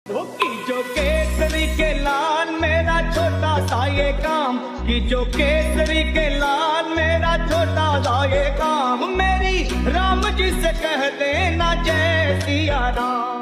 वो की जो केसरी के लाल मेरा छोटा सा ये काम, की जो केसरी के लाल मेरा छोटा सा ये काम, मेरी राम जी से कह देना जय सिया राम।